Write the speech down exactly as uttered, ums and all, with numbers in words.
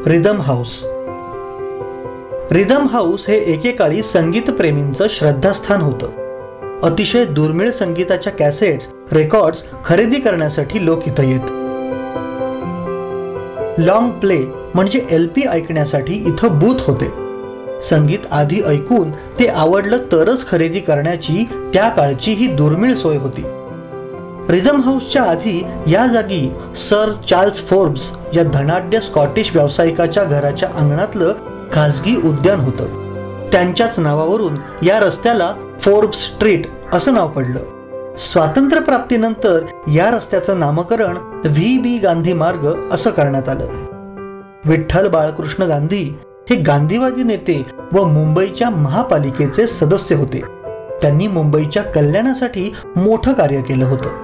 Rhythm house. Rhythm house हे एकेकाळी संगीतप्रेमींचं श्रद्धास्थान होतं. अतिशय दुर्मिळ संगीताच्या कॅसेट्स, रेकॉर्ड्स खरेदी करण्यासाठी लोक इथं येत. लॉंग प्ले म्हणजे एल पी ऐकण्यासाठी इथं बूथ होते. संगीत आधी ऐकून ते आवडलं तरच खरेदी करण्याची त्या काळची ही दुर्मिळ सोय होती. रिदम हाऊसच्या आधी या जागी सर चार्ल्स फोर्ब्स या धनाढ्य स्कॉटिश व्यावसायिकाच्या घराच्या अंगणातलं खासगी उद्यान होतं. त्यांच्याच नावावरून या रस्त्याला फोर्ब्स स्ट्रीट असं नाव पडलं. स्वातंत्र्यप्राप्तीनंतर या रस्त्याचं नामकरण व्ही बी गांधी मार्ग असं करण्यात आलं. विठ्ठल बाळकृष्ण गांधी हे गांधीवादी नेते व मुंबईच्या महापालिकेचे सदस्य होते. त्यांनी मुंबईच्या कल्याणासाठी मोठं कार्य केलं होतं.